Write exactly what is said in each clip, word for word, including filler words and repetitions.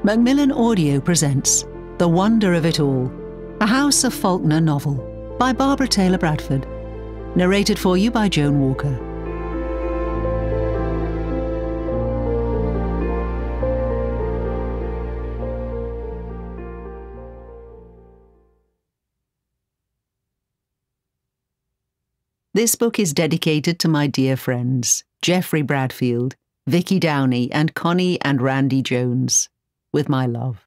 Macmillan Audio presents The Wonder of It All, a House of Falconer novel by Barbara Taylor Bradford, narrated for you by Joan Walker. This book is dedicated to my dear friends, Geoffrey Bradfield, Vicky Downey, and Connie and Randy Jones, with my love.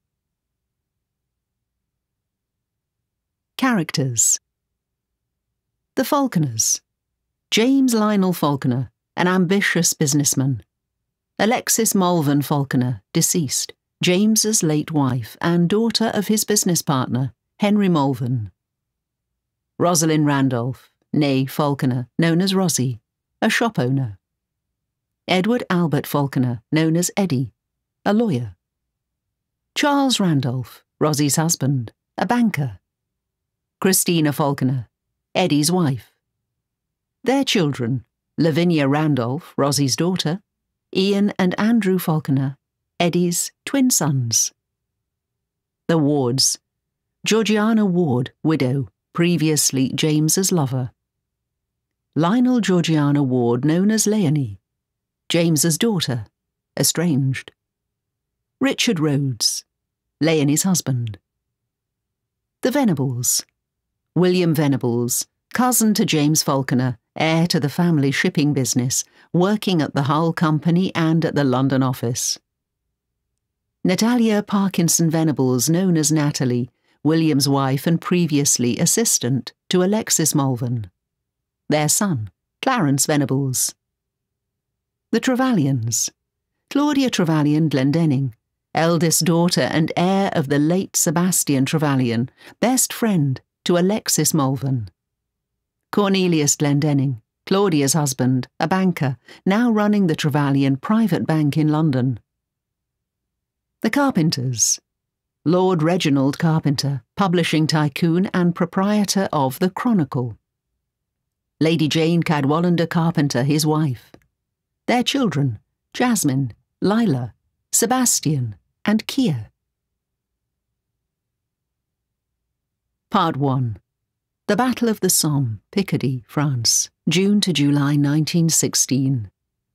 Characters. The Falconers. James Lionel Falconer, an ambitious businessman. Alexis Malvern Falconer, deceased, James's late wife and daughter of his business partner, Henry Malvern. Rosalind Randolph, née Falconer, known as Rosie, a shop owner. Edward Albert Falconer, known as Eddie, a lawyer. Charles Randolph, Rosie's husband, a banker. Christina Falconer, Eddie's wife. Their children, Lavinia Randolph, Rosie's daughter, Ian and Andrew Falconer, Eddie's twin sons. The Wards. Georgiana Ward, widow, previously James's lover. Lionel Georgiana Ward, known as Leonie, James's daughter, estranged. Richard Rhodes, Leonie's husband. The Venables. William Venables, cousin to James Falconer, heir to the family shipping business, working at the Hull Company and at the London office. Natalia Parkinson Venables, known as Natalie, William's wife and previously assistant to Alexis Malvern. Their son, Clarence Venables. The Trevelyan's. Claudia Trevelyan Glendenning, eldest daughter and heir of the late Sebastian Trevelyan, best friend to Alexis Malvern. Cornelius Glendenning, Claudia's husband, a banker, now running the Trevelyan private bank in London. The Carpenters. Lord Reginald Carpenter, publishing tycoon and proprietor of The Chronicle. Lady Jane Cadwallader Carpenter, his wife. Their children, Jasmine, Lila, Sebastian, and Kia. Part one. The Battle of the Somme, Picardy, France, June to July nineteen sixteen.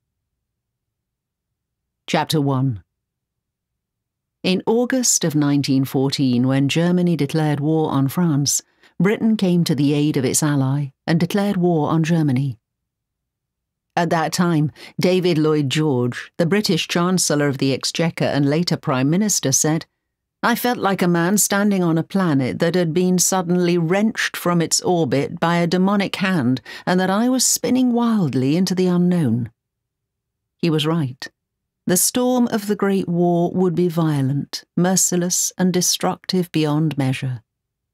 Chapter one. In August of nineteen fourteen, when Germany declared war on France, Britain came to the aid of its ally and declared war on Germany. At that time, David Lloyd George, the British Chancellor of the Exchequer and later Prime Minister, said, "I felt like a man standing on a planet that had been suddenly wrenched from its orbit by a demonic hand and that I was spinning wildly into the unknown." He was right. The storm of the Great War would be violent, merciless, and destructive beyond measure.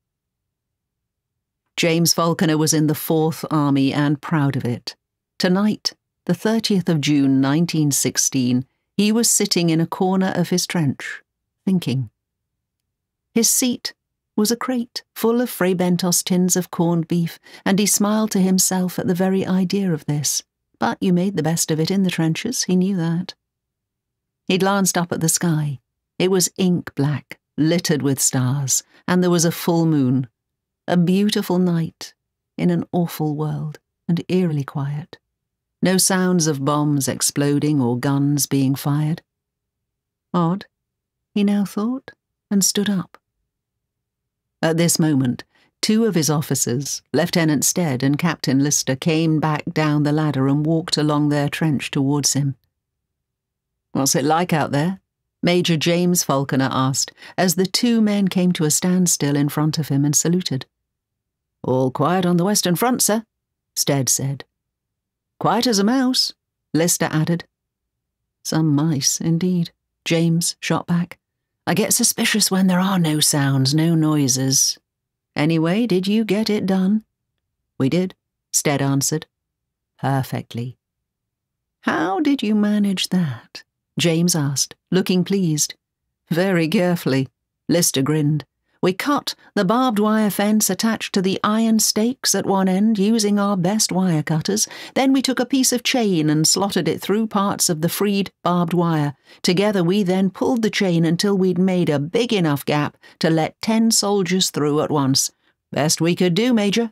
James Falconer was in the Fourth Army and proud of it. Tonight, the thirtieth of June nineteen sixteen, he was sitting in a corner of his trench, thinking. His seat was a crate full of Fray Bentos tins of corned beef, and he smiled to himself at the very idea of this. But you made the best of it in the trenches, he knew that. He glanced up at the sky. It was ink black, littered with stars, and there was a full moon. A beautiful night in an awful world, and eerily quiet. No sounds of bombs exploding or guns being fired. Odd, he now thought, and stood up. At this moment, two of his officers, Lieutenant Stead and Captain Lister, came back down the ladder and walked along their trench towards him. "What's it like out there?" Major James Falconer asked, as the two men came to a standstill in front of him and saluted. "All quiet on the Western Front, sir," Stead said. "Quiet as a mouse," Lister added. "Some mice, indeed," James shot back. "I get suspicious when there are no sounds, no noises. Anyway, did you get it done?" "We did," Stead answered. "Perfectly." "How did you manage that?" James asked, looking pleased. "Very carefully," Lister grinned. We cut the barbed wire fence attached to the iron stakes at one end using our best wire cutters. Then we took a piece of chain and slotted it through parts of the freed barbed wire. Together we then pulled the chain until we'd made a big enough gap to let ten soldiers through at once. Best we could do, Major.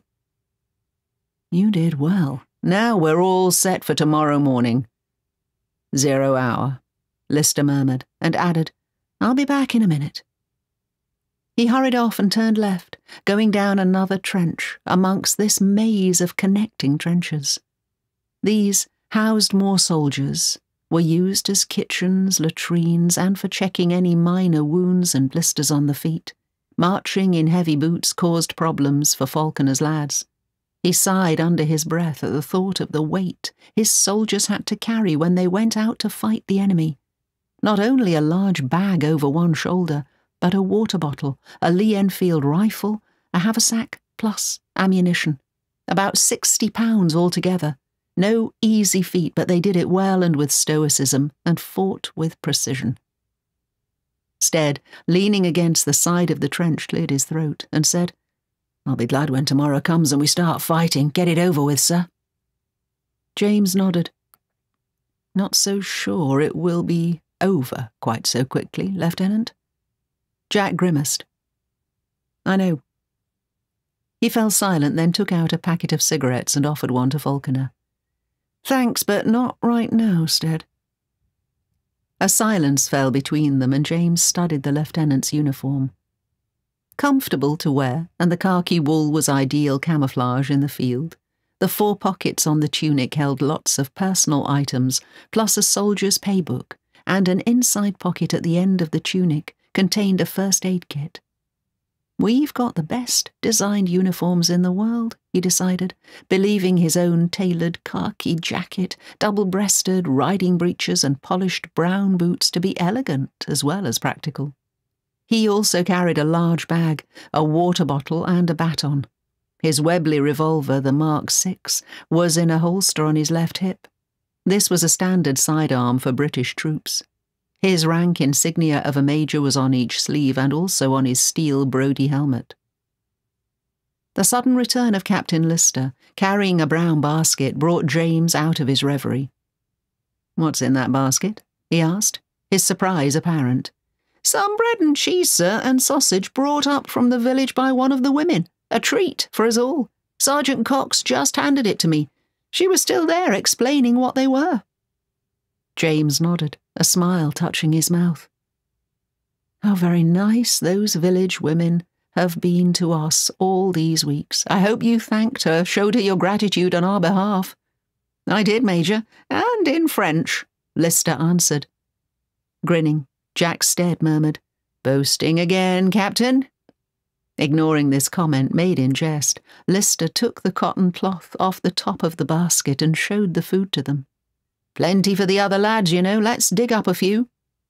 You did well. Now we're all set for tomorrow morning. Zero hour, Lister murmured, and added, I'll be back in a minute. He hurried off and turned left, going down another trench amongst this maze of connecting trenches. These housed more soldiers, were used as kitchens, latrines, and for checking any minor wounds and blisters on the feet. Marching in heavy boots caused problems for Falconer's lads. He sighed under his breath at the thought of the weight his soldiers had to carry when they went out to fight the enemy. Not only a large bag over one shoulder, but a water bottle, a Lee Enfield rifle, a haversack, plus ammunition. About sixty pounds altogether. No easy feat, but they did it well and with stoicism, and fought with precision. Stead, leaning against the side of the trench, cleared his throat and said, I'll be glad when tomorrow comes and we start fighting. Get it over with, sir. James nodded. Not so sure it will be over quite so quickly, Lieutenant. Jack grimaced. I know. He fell silent, then took out a packet of cigarettes and offered one to Falconer. Thanks, but not right now, Stead. A silence fell between them, and James studied the lieutenant's uniform. Comfortable to wear, and the khaki wool was ideal camouflage in the field. The four pockets on the tunic held lots of personal items, plus a soldier's paybook, and an inside pocket at the end of the tunic contained a first aid kit. We've got the best designed uniforms in the world, he decided, believing his own tailored khaki jacket, double-breasted riding breeches and polished brown boots to be elegant as well as practical. He also carried a large bag, a water bottle and a baton. His Webley revolver, the Mark six, was in a holster on his left hip. This was a standard sidearm for British troops. His rank insignia of a major was on each sleeve and also on his steel Brodie helmet. The sudden return of Captain Lister, carrying a brown basket, brought James out of his reverie. "What's in that basket?" he asked, his surprise apparent. "Some bread and cheese, sir, and sausage brought up from the village by one of the women. A treat for us all. Sergeant Cox just handed it to me. She was still there explaining what they were." James nodded, a smile touching his mouth. "How very nice those village women have been to us all these weeks. I hope you thanked her, showed her your gratitude on our behalf." "I did, Major, and in French," Lister answered. Grinning, Jack Stead murmured, "Boasting again, Captain." Ignoring this comment made in jest, Lister took the cotton cloth off the top of the basket and showed the food to them. "Plenty for the other lads, you know. Let's dig up a few."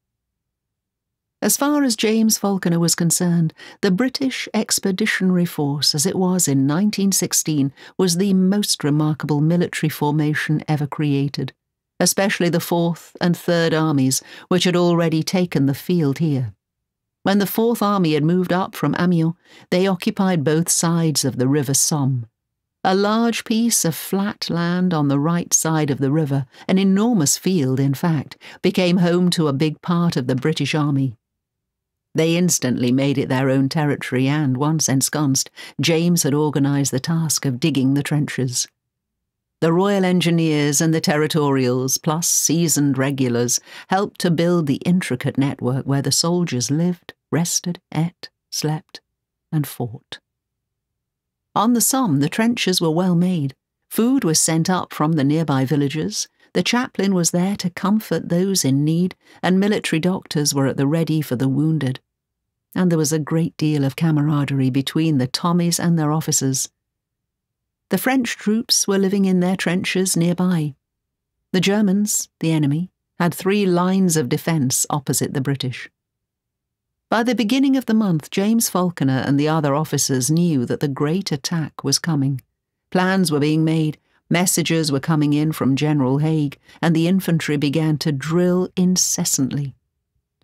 As far as James Falconer was concerned, the British Expeditionary Force, as it was in nineteen sixteen, was the most remarkable military formation ever created, especially the Fourth and Third Armies, which had already taken the field here. When the Fourth Army had moved up from Amiens, they occupied both sides of the River Somme. A large piece of flat land on the right side of the river, an enormous field in fact, became home to a big part of the British Army. They instantly made it their own territory and, once ensconced, James had organised the task of digging the trenches. The Royal Engineers and the Territorials, plus seasoned regulars, helped to build the intricate network where the soldiers lived, rested, ate, slept, and fought. On the Somme, the trenches were well made. Food was sent up from the nearby villages. The chaplain was there to comfort those in need, and military doctors were at the ready for the wounded. And there was a great deal of camaraderie between the Tommies and their officers. The French troops were living in their trenches nearby. The Germans, the enemy, had three lines of defence opposite the British. By the beginning of the month, James Falconer and the other officers knew that the great attack was coming. Plans were being made, messages were coming in from General Haig, and the infantry began to drill incessantly.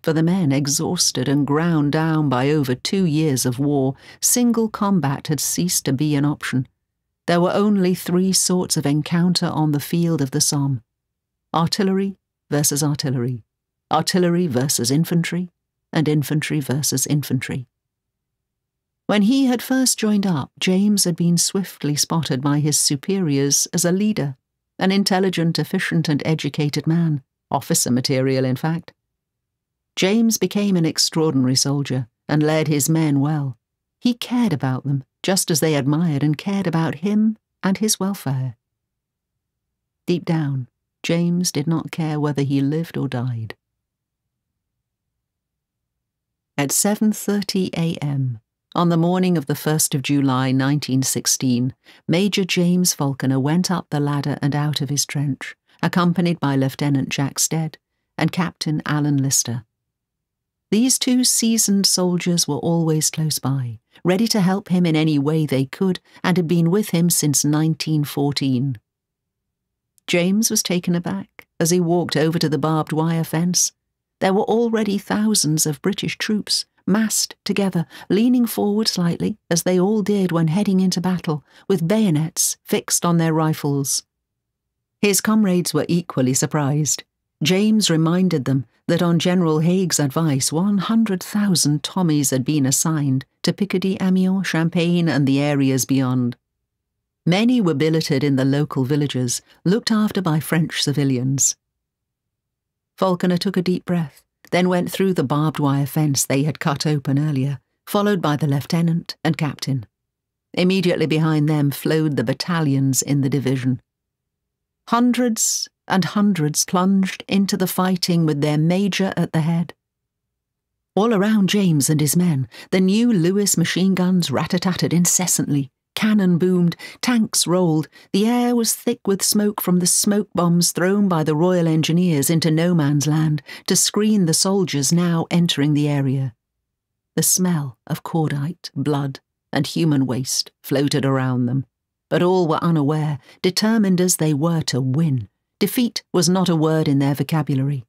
For the men, exhausted and ground down by over two years of war, single combat had ceased to be an option. There were only three sorts of encounter on the field of the Somme: artillery versus artillery, artillery versus infantry, and infantry versus infantry. When he had first joined up, James had been swiftly spotted by his superiors as a leader, an intelligent, efficient and educated man, officer material in fact. James became an extraordinary soldier and led his men well. He cared about them, just as they admired and cared about him and his welfare. Deep down, James did not care whether he lived or died. At seven thirty a m, on the morning of the first of July nineteen sixteen, Major James Falconer went up the ladder and out of his trench, accompanied by Lieutenant Jack Stead and Captain Alan Lister. These two seasoned soldiers were always close by, ready to help him in any way they could, and had been with him since nineteen fourteen. James was taken aback as he walked over to the barbed wire fence. There were already thousands of British troops, massed together, leaning forward slightly, as they all did when heading into battle, with bayonets fixed on their rifles. His comrades were equally surprised. James reminded them that on General Haig's advice one hundred thousand Tommies had been assigned to Picardy, Amiens, Champagne and the areas beyond. Many were billeted in the local villages, looked after by French civilians. Falconer took a deep breath, then went through the barbed wire fence they had cut open earlier, followed by the lieutenant and captain. Immediately behind them flowed the battalions in the division. Hundreds and hundreds plunged into the fighting with their major at the head. All around James and his men, the new Lewis machine guns rat-a-tatted incessantly. Cannon boomed, tanks rolled, the air was thick with smoke from the smoke bombs thrown by the Royal Engineers into no man's land to screen the soldiers now entering the area. The smell of cordite, blood, and human waste floated around them, but all were unaware, determined as they were to win. Defeat was not a word in their vocabulary.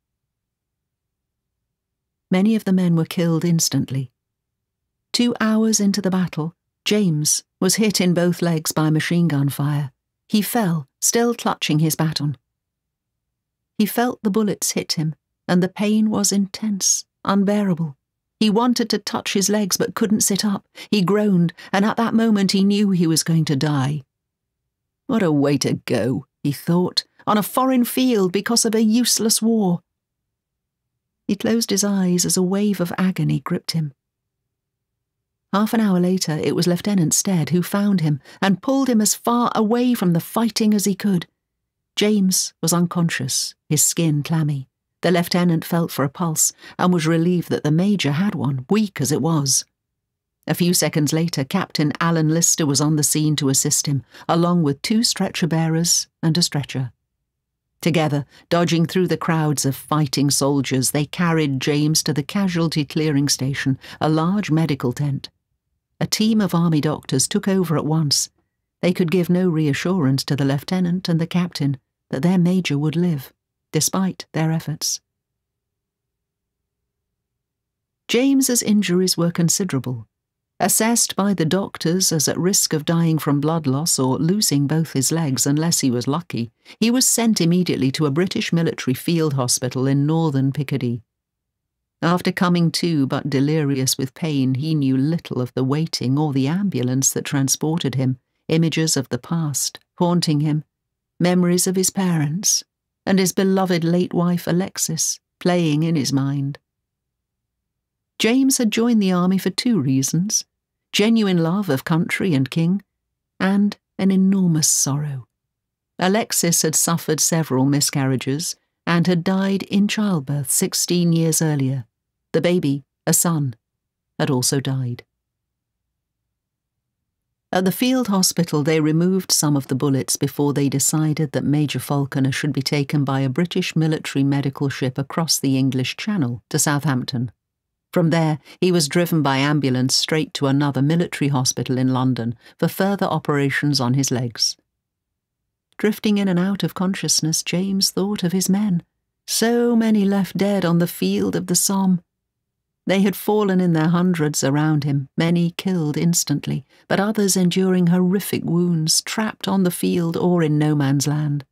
Many of the men were killed instantly. Two hours into the battle, James was hit in both legs by machine gun fire. He fell, still clutching his baton. He felt the bullets hit him, and the pain was intense, unbearable. He wanted to touch his legs but couldn't sit up. He groaned, and at that moment he knew he was going to die. What a way to go, he thought, on a foreign field because of a useless war. He closed his eyes as a wave of agony gripped him. Half an hour later, it was Lieutenant Stead who found him and pulled him as far away from the fighting as he could. James was unconscious, his skin clammy. The lieutenant felt for a pulse and was relieved that the major had one, weak as it was. A few seconds later, Captain Alan Lister was on the scene to assist him, along with two stretcher-bearers and a stretcher. Together, dodging through the crowds of fighting soldiers, they carried James to the casualty clearing station, a large medical tent. A team of army doctors took over at once. They could give no reassurance to the lieutenant and the captain that their major would live, despite their efforts. James's injuries were considerable. Assessed by the doctors as at risk of dying from blood loss or losing both his legs unless he was lucky, he was sent immediately to a British military field hospital in northern Picardy. After coming to, but delirious with pain, he knew little of the waiting or the ambulance that transported him, images of the past haunting him, memories of his parents, and his beloved late wife Alexis playing in his mind. James had joined the army for two reasons: genuine love of country and king, and an enormous sorrow. Alexis had suffered several miscarriages and had died in childbirth sixteen years earlier. The baby, a son, had also died. At the field hospital they removed some of the bullets before they decided that Major Falconer should be taken by a British military medical ship across the English Channel to Southampton. From there, he was driven by ambulance straight to another military hospital in London for further operations on his legs. Drifting in and out of consciousness, James thought of his men, So many left dead on the field of the Somme. They had fallen in their hundreds around him, many killed instantly, but others enduring horrific wounds, trapped on the field or in no man's land.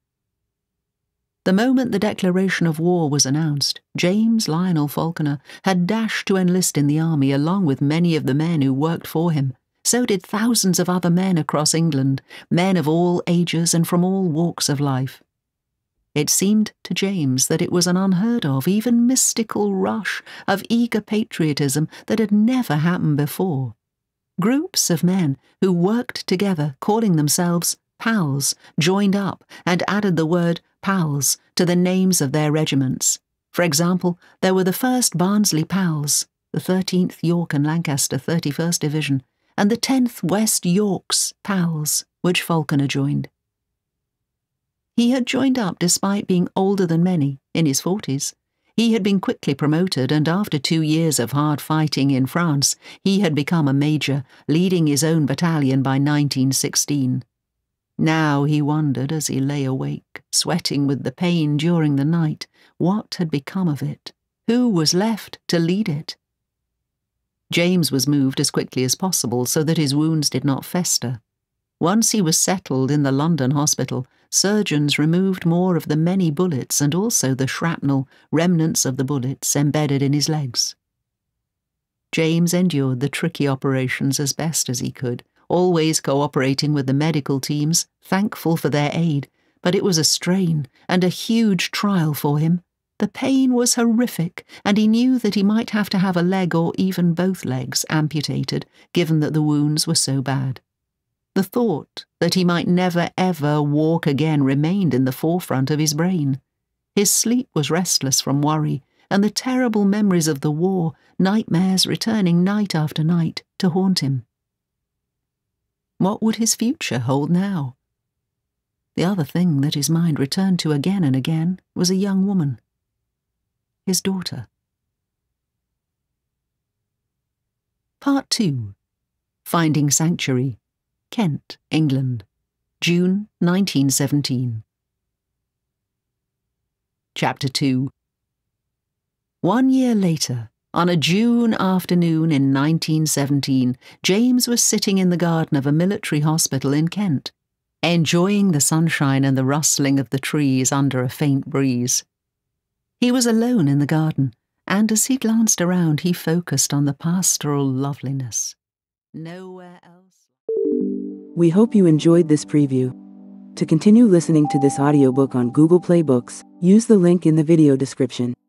The moment the declaration of war was announced, James Lionel Falconer had dashed to enlist in the army along with many of the men who worked for him. So did thousands of other men across England, men of all ages and from all walks of life. It seemed to James that it was an unheard of, even mystical rush of eager patriotism that had never happened before. Groups of men who worked together, calling themselves pals, joined up and added the word pals to the names of their regiments. For example, there were the first Barnsley Pals, the thirteenth York and Lancaster thirty-first Division, and the tenth West Yorks Pals, which Falconer joined. He had joined up despite being older than many, in his forties. He had been quickly promoted, and after two years of hard fighting in France, he had become a major, leading his own battalion by nineteen sixteen. Now he wondered as he lay awake, sweating with the pain during the night, what had become of it? Who was left to lead it? James was moved as quickly as possible so that his wounds did not fester. Once he was settled in the London hospital, surgeons removed more of the many bullets and also the shrapnel, remnants of the bullets, embedded in his legs. James endured the tricky operations as best as he could, always cooperating with the medical teams, thankful for their aid, but it was a strain and a huge trial for him. The pain was horrific, and he knew that he might have to have a leg or even both legs amputated, given that the wounds were so bad. The thought that he might never ever walk again remained in the forefront of his brain. His sleep was restless from worry, and the terrible memories of the war, nightmares returning night after night to haunt him. What would his future hold now? The other thing that his mind returned to again and again was a young woman. His daughter. Part two. Finding Sanctuary. Kent, England, June nineteen seventeen. Chapter two. One year later, on a June afternoon in nineteen seventeen, James was sitting in the garden of a military hospital in Kent, enjoying the sunshine and the rustling of the trees under a faint breeze. He was alone in the garden, and as he glanced around, he focused on the pastoral loveliness. Nowhere else. We hope you enjoyed this preview. To continue listening to this audiobook on Google Play Books, use the link in the video description.